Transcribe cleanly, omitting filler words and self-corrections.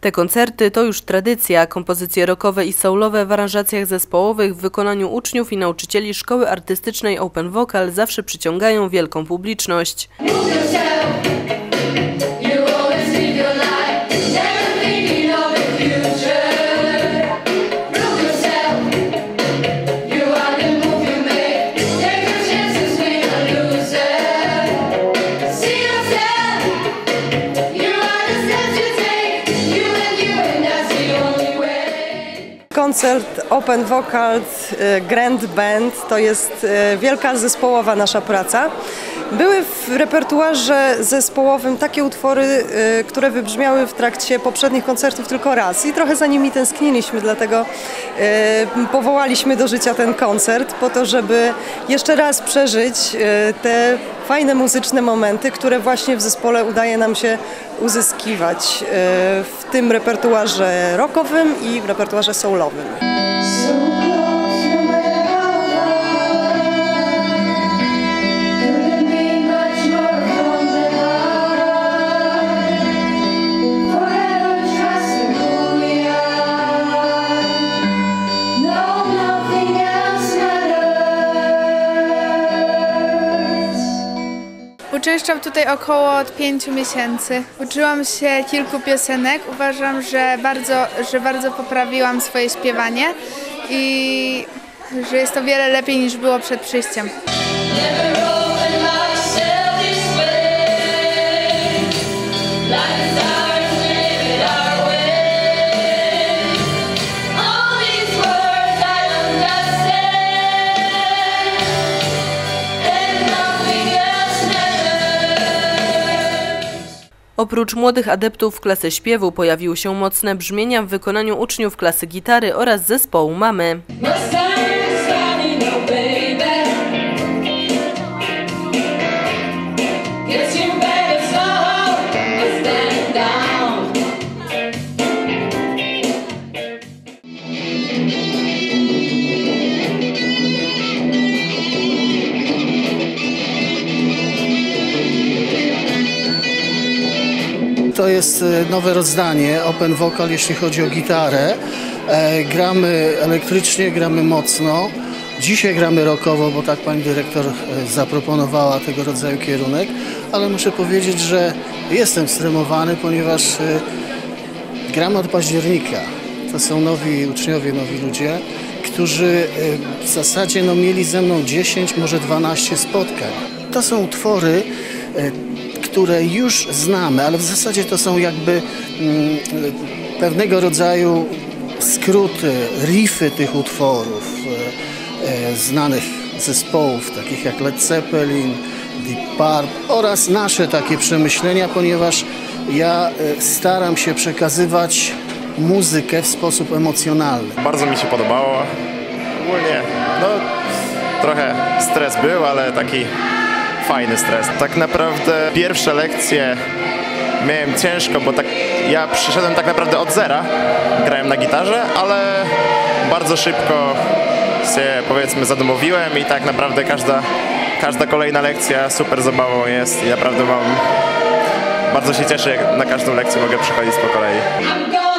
Te koncerty to już tradycja. Kompozycje rockowe i soulowe w aranżacjach zespołowych w wykonaniu uczniów i nauczycieli Szkoły Artystycznej Open Vocal zawsze przyciągają wielką publiczność. Koncert Open Vocal Grand Band to jest wielka zespołowa nasza praca. Były w repertuarze zespołowym takie utwory, które wybrzmiały w trakcie poprzednich koncertów tylko raz i trochę za nimi tęskniliśmy, dlatego powołaliśmy do życia ten koncert po to, żeby jeszcze raz przeżyć te fajne muzyczne momenty, które właśnie w zespole udaje nam się uzyskiwać w tym repertuarze rockowym i w repertuarze soulowym. Uczęszczam tutaj około od 5 miesięcy. Uczyłam się kilku piosenek. Uważam, że bardzo poprawiłam swoje śpiewanie i że jest to wiele lepiej niż było przed przyjściem. Oprócz młodych adeptów klasy śpiewu pojawiły się mocne brzmienia w wykonaniu uczniów klasy gitary oraz zespołu Mamy. To jest nowe rozdanie Open Vocal, jeśli chodzi o gitarę. Gramy elektrycznie, gramy mocno. Dzisiaj gramy rockowo, bo tak pani dyrektor zaproponowała tego rodzaju kierunek, ale muszę powiedzieć, że jestem stremowany, ponieważ gramy od października. To są nowi uczniowie, nowi ludzie, którzy w zasadzie mieli ze mną 10, może 12 spotkań. To są utwory, które już znamy, ale w zasadzie to są jakby pewnego rodzaju skróty, riffy tych utworów znanych zespołów, takich jak Led Zeppelin, Deep Purple oraz nasze takie przemyślenia, ponieważ ja staram się przekazywać muzykę w sposób emocjonalny. Bardzo mi się podobało. Ogólnie trochę stres był, ale taki fajny stres. Tak naprawdę pierwsze lekcje miałem ciężko, bo ja przyszedłem tak naprawdę od zera, grałem na gitarze, ale bardzo szybko się, powiedzmy, zadomowiłem i tak naprawdę każda kolejna lekcja super zabawą jest i naprawdę bardzo się cieszę, jak na każdą lekcję mogę przychodzić po kolei.